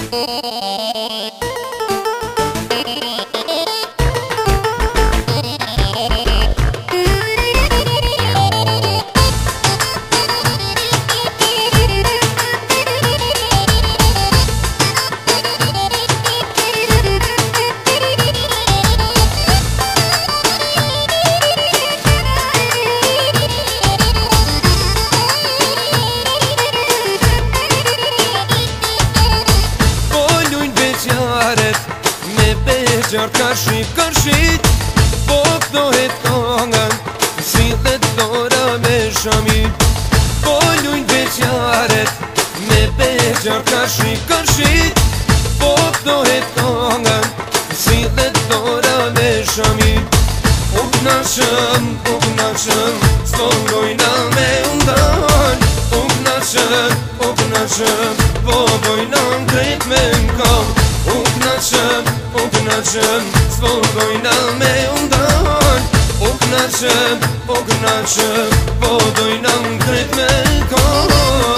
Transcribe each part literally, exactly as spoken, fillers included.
Gjartë ka shqip, ka shqip Po këtohet kongën Si dhe dora me shamit Po lujnë beqaret Me beq gjartë ka shqip, ka shqip Po këtohet kongën Si dhe dora me shamit U knashëm, u knashëm S'pongojna me undan U knashëm, u knashëm Po bojna krejt me m'kom U knashëm, u knashëm S'pongojna me undan U knashëm, u knashëm Po dojna krejt me m'kom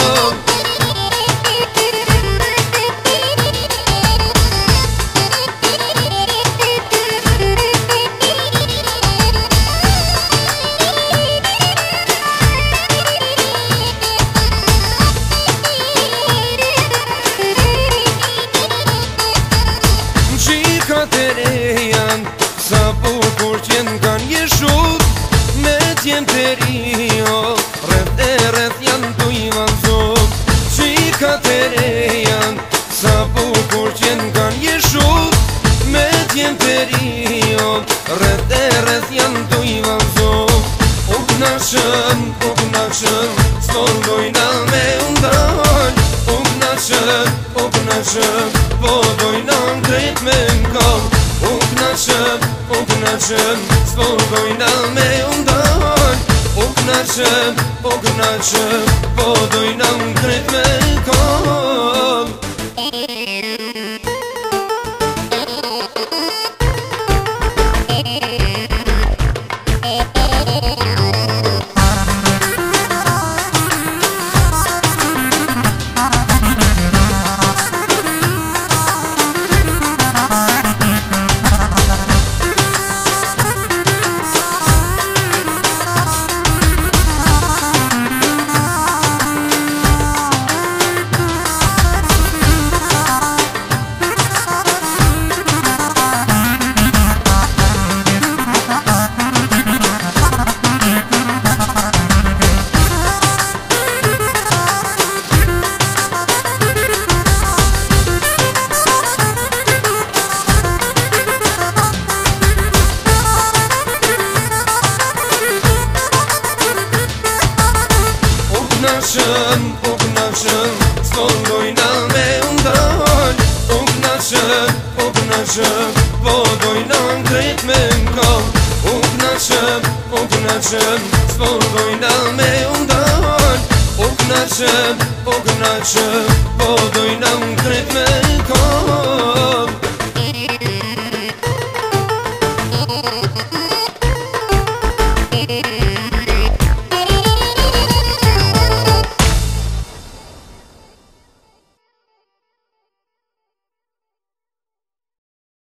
Sa bukur t'jen kan jeshut Me t'jen perio Rreth e rreth janë t'u i vanzot Qikat e rejan Sa bukur t'jen kan jeshut Me t'jen perio Rreth e rreth janë t'u i vanzot U knashëm, u knashëm S'pongojna me undan U knashëm, u knashëm Po dojna krejt me m'kom U knashëm, u knashëm S'pongojna me undan U knashëm, u knashëm Po dojna krejt me m'kom knashëm, u knashëm S'pongojna me undan U knashëm, u knashëm Po dojna krejt me m'kom U knashëm, u knashëm S'pongojna me undan U knashëm, u knashëm Po dojna krejt me m'kom